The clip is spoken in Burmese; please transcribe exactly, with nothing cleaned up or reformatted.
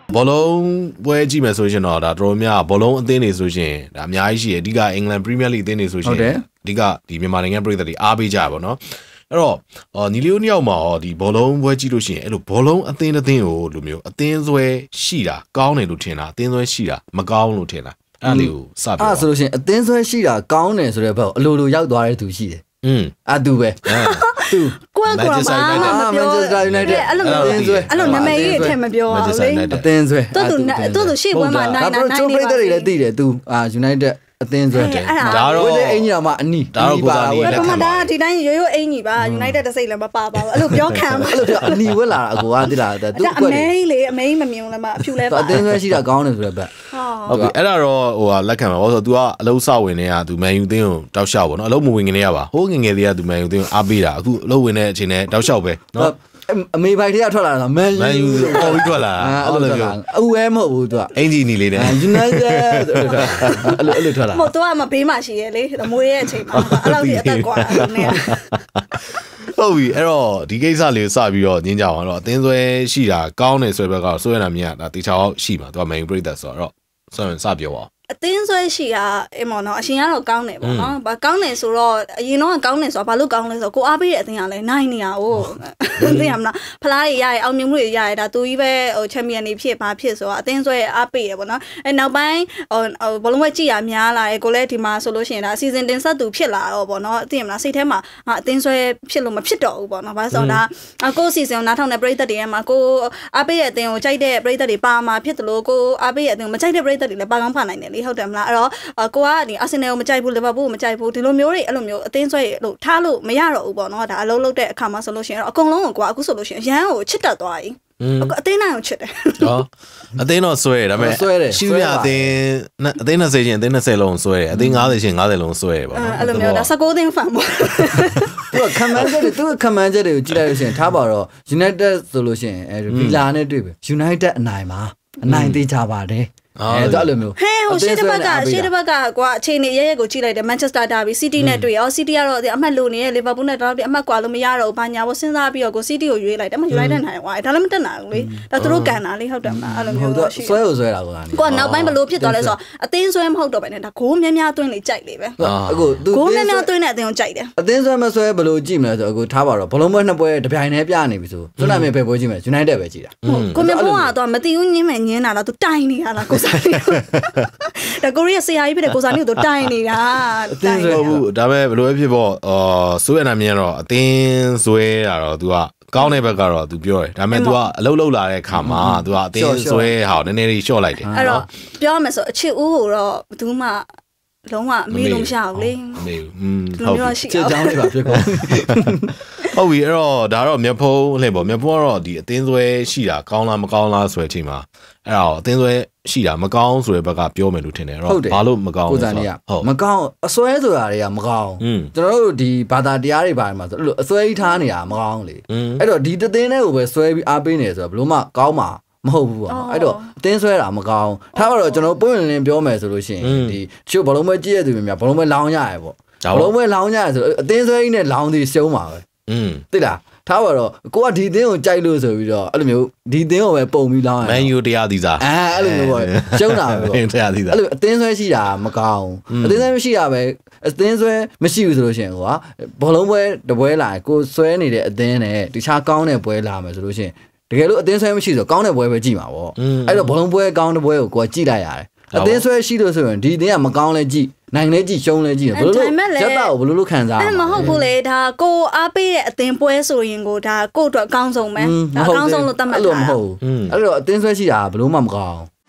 ဘောလုံးပွဲကြည့်မယ်ဆိုရင်တော့ဒါတော်များဘောလုံးအသင်းတွေဆိုရင်ဒါအများကြီးရှိတယ်အဓိကအင်္ဂလန်ပရီးမီးယားလိအသင်းတွေဆိုရင်အဓိကဒီမြန်မာနိုင်ငံပြည်သက်တွေအားပေးကြပါဘောနော်အဲ့တော့ညီလေးတို့နှစ်ယောက်မှာဟောဒီဘောလုံးပွဲကြည့်လို့ရှိရင်အဲ့လိုဘောလုံးအသင်းအသင်းကိုလိုမျိုးအသင်းဆွဲရှိတာကောင်းတယ်လို့ထင်တာအသင်းဆွဲရှိတာမကောင်းလို့ထင်တာအဲ့လေးကိုစပြောအဲ့ဆိုလို့ရှိရင်အသင်းဆွဲရှိတာကောင်းတယ်ဆိုတဲ့ဘက်အလိုလိုရောက်သွားတဲ့သူရှိတယ်อืมอ่ะသူပဲသူကိုယ်ကဘာမှမပြော Manchester United အဲ့လိုအတင်းဆွဲအဲ့လိုနာမည်ကြီးအထင်မပြောအောင်လေအတင်းဆွဲတော်သူတော်သူရှေ့ပွဲမှာနိုင်နိုင်နိုင်နေပါလေလည်းသိတယ်သူအာ United အသင်းဆွဲတယ်ဒါတော့ဝယ်တဲ့အင်ကြီးမှာအနီးဒါတော့ကိုစားနေလက်ခံပါဒီတိုင်းရိုးရိုးအင်ကြီးပါ United တစ်စိတ်လည်းမပါပါဘူးအဲ့လိုပြောခံပါအဲ့လိုအနီးဝက်လာတာအကိုကသိလားသူအမေးလေအမေးမမြင်လည်းမအဖြူလဲပါအသင်းဆွဲရှိတာကောင်းတယ်ဆိုတဲ့ဘက်ဟုတ်ပြီအဲ့ဒါတော့ဟိုဟာလက်ခံပါဘောဆို तू ကအလုံးစဝင်နေတာ तू မန်ယူသင်းကိုတောက်လျှောက်ပေါ့နော်အလုံးမဝင်ခင်နေရပါဟိုးငငယ်လေးက तू မန်ယူသင်းကိုအားပေးတာအခုအလုံးဝင်တဲ့အချိန်နဲ့တောက်လျှောက်ပဲနော်အမေပိုက်တွေကထွက်လာတာမန်ယူမန်ယူပေါ်ပြီးထွက်လာအဲ့လိုပြောအူအဲမဟုတ်ဘူး तू အင်ဂျီနီလေးနဲ့ United အဲ့လိုအဲ့လိုထွက်လာမဟုတ် तू ကမဘေးမှာရှိရလေမွေးရဲ့အချိန်မှာအဲ့လိုကြီးအသက်ကွာနေဟုတ်ပြီအဲ့တော့ဒီကိစ္စလေးကိုစပြီးတော့ညင်းကြအောင်တော့အသင်းဆွဲရှိတာကောင်းတယ်ဆိုတဲ့ဘက်ကတော့ဆွဲရတာမြင်ရတာတေချာအောင်ရှိမှာ तू ကမန်ယူပရိသတ်ဆိုတော့ဆွဲရင်စပြောအောင်အသင်းဆွဲရှိတာအမော်နော်အရှင်ကတော့ကောင်းတယ်ပေါ့နော်ဘာကောင်းတယ်ဆိုတော့အရင်တော့ကောင်းတယ်ဆိုတော့ဘာလို့ကောင်းလဲဆိုတော့ကိုအားပေးတဲ့အသင်းကလည်းနိုင်နေရအောင်သိရမလားဖလားတွေရရအောင်မြင်မှုတွေရရဒါသူကြီးပဲဟိုချန်ပီယံတွေဖြစ်ပါဖြစ်ဆိုတော့အသင်းဆွဲအားပေးရပေါ့နော်အဲနောက်ပိုင်းဟိုဘလုံးဝကြည့်ရများလာတယ်ကိုလည်းဒီမှာဆိုလို့ရှိရင်ဒါအစီအစဉ်တင်ဆက်သူဖြစ်လာတော့ပေါ့နော်သိရမလားစိတ်ထဲမှာအသင်းဆွဲဖြစ်လို့မဖြစ်တော့ဘူးပေါ့နော်ဘာလို့ဆိုတော့ဒါကိုအစီအစဉ်ကိုနားထောင်တဲ့ပရိသတ်တွေမှာကိုအားပေးတဲ့အသင်းကိုကြိုက်တဲ့ပရိသတ်တွေပါမှာဖြစ်တယ်လို့ကိုအားပေးတဲ့အသင်းကိုမကြိုက်တဲ့ပရိသတ်တွေလည်းပါကောင်းပါနိုင်တယ်လေဟုတ်တယ်မလားအဲ့တော့ကိုကဒီအာဆင်နယ်ကိုမကြိုက်ဘူးလီဗာပူးကိုမကြိုက်ဘူးဒီလိုမျိုးတွေအဲ့လိုမျိုးအသင်းဆွဲလို့ထားလို့မရတော့ဘူးပေါ့နော်ဒါအလုံးလုံးတဲ့အခါမှာဆိုလို့ရှိရင်တော့အကုန်လုံးကိုကအခုဆိုလို့ရှိရင်ရန်ကိုချစ်တတ်သွားပြီအသင်းနိုင်ကိုချစ်တယ်ဟောအသင်းတော့ဆွဲတယ်ဒါပေမဲ့ရှိရအသင်းအသင်းနှစ်ဆယ်ချင်းအသင်းနှစ်ဆယ်လုံးဆွဲတယ်အသင်းငါးဆယ်ချင်းငါးဆယ်လုံးဆွဲတယ်ပေါ့နော်အဲ့လိုမျိုးဒါ၁၉သင်းဖန်ပေါ့သူကခံမှန်းချက်တွေသူကခံမှန်းချက်တွေကိုကြည့်လိုက်လို့ရှိရင်ထားပါတော့ United ဆိုလို့ရှိရင်အဲ Villa နဲ့တွေ့ပဲ United အနိုင်ပါအနိုင်သေးကြပါတယ်အဲဒါလိုမျိုးဟဲဟိုရှေ့တစ်ဘက်ကရှေ့တစ်ဘက်ကကွာအခြေအနေရဲရဲကိုကြည့်လိုက်တယ် Manchester Derby City နဲ့တွေ့ရော City ကတော့အမှတ်လိုနေရဲ့ Liverpool နဲ့တော့အမှတ်ကွာလို့မရတော့ဘာညာဘောစဉ်းစားပြီးတော့ကို City ကိုရွေးလိုက်တယ်မ United နိုင်ကွာဒါလည်းမတက်နိုင်ဘူးလေဒါသူတို့ကန်တာလေဟုတ်တယ်မလားအဲ့လိုမျိုးတော့ရှိဆွဲကိုဆွဲတာကွာကိုကနောက်ပိုင်းဘလို့ဖြစ်သွားလဲဆိုတော့အသင်းဆွဲမဟုတ်တော့ပဲနဲ့ဒါဂိုးများများသွင်းလေကြိုက်လေပဲအခုဂိုးများများသွင်းတဲ့အသင်းကိုကြိုက်တယ်အသင်းဆွဲမဆွဲဘလို့ကြည့်မလဲဆိုအခုထားပါတော့ဘလုံးပွဲနှစ်ပွဲတပြိုင်တည်းပြနေပြီဆိုစွမ်းနာမည်ပဲပွဲကြည့်မယ် United ပဲကြည့်တာကိုမြဘုံကတော့မသိဘူးညင်းမယ်ညင်းတာလားသူတိုင်နေတာလားကိုစားလေးဒါကိုရီးယားဆရာကြီးဖြစ်တဲ့ကိုစားနေကိုတိုင်နေတာတိုင်တော့ဘူးဒါပဲဘယ်လိုဖြစ်ပေါ့အာဆိုရနာမြင်တော့အသင်းဆွဲတာတော့ तू ကကောင်းတဲ့ဘက်ကတော့ तू ပြောတယ်ဒါပေမဲ့ तू ကအလုပ်လုပ်လာတဲ့ခါမှာ तू ကအသင်းဆွဲဟာနည်းနည်းလေးရှော့လိုက်တယ်အဲ့တော့ပြောမယ်ဆိုအချစ်ဦးကိုတော့ဘယ်သူမှလုံးဝမေးလို့မရဘူးလေမမေးဘူးอืมဟုတ်ပြီချစ်ကြောင်းလေးပါဖြစ်ကုန်ဟုတ်ပြီအဲ့တော့ဒါတော့မြတ်ဖုံးလှည့်ပေါ့မြတ်ဖုံးကတော့ဒီအသင်းဆွဲရှိတာကောင်းလားမကောင်းလားဆိုတဲ့အချိန်မှာအဲ့တော့အသင်းဆွဲရှိတာမကောင်းဆိုတဲ့ဘက်ကပြောမယ်လို့ထင်တယ်အဲ့တော့ဘာလို့မကောင်းလဲဆိုတော့မကောင်းအစွဲဆိုတာတွေကမကောင်းကျွန်တော်တို့ဒီဘာသာတရားတွေပါတယ်မှာဆိုအဲ့လိုအစွဲကြီးထားနေတာမကောင်းလေအဲ့တော့ဒီသင်းတွေကိုပဲစွဲပြီးအားပေးနေဆိုတော့ဘလို့မှကောင်းမှာမဟုတ်ဘူးပေါ့အဲ့တော့အတင်းဆွဲတာမကောင်းထားတော့ကျွန်တော်ပွင့်လင်းပြောမယ်ဆိုလို့ရှိရင်ဒီချို့ဘလုံးပွဲကြည့်ရသူတွေများဘလုံးပွဲလောင်းရရပေါ့ဘလုံးပွဲလောင်းရရဆိုအတင်းဆွဲကြီးနဲ့လောင်းသည်ရှုံးပါပဲอืมသိလားထားပါတော့ကိုကဒီသင်းကိုကြိုက်လို့ဆိုပြီးတော့အဲ့လိုမျိုးဒီသင်းကိုပဲပုံပြီးလောင်းရမန်ယူတရားသီးစားအဲအဲ့လိုမျိုးပေါ့ရှုံးတာပဲပေါ့တရားသီးစားအဲ့လိုအတင်းဆွဲရှိတာမကောင်းအတင်းဆွဲမရှိတာပဲအသင်းဆွဲမရှိဘူးဆိုလို့ရှိရင်ကွာဘောလုံးပွဲတပွဲလာကိုဆွဲနေတဲ့အသင်းနဲ့တခြားကောင်းတဲ့ပွဲလာမယ်ဆိုလို့ရှိရင်တကယ်လို့အသင်းဆွဲမရှိဆိုကောင်းတဲ့ပွဲပဲကြည့်မှာပေါ့အဲ့တော့ဘောလုံးပွဲကောင်းတဲ့ပွဲကိုကိုကကြည့်လိုက်ရတယ်အသင်းဆွဲရှိလို့ဆိုရင်ဒီအသင်းကမကောင်းလဲကြည့်နိုင်လဲကြည့်ရှုံးလဲကြည့်ဘယ်လိုလုပ်ရက်တာကိုဘယ်လိုလုပ်ခံစားအဲ့မဟုတ်ဘူးလေဒါကိုအားပေးတဲ့အသင်းပွဲဆိုရင်ကိုဒါကိုအတွက်အကောင်းဆုံးပဲဒါအကောင်းဆုံးလို့သတ်မှတ်တာအဲ့လိုမဟုတ်ဘူးအဲ့တော့အသင်းဆွဲရှိတာဘယ်လိုမှမကောင်း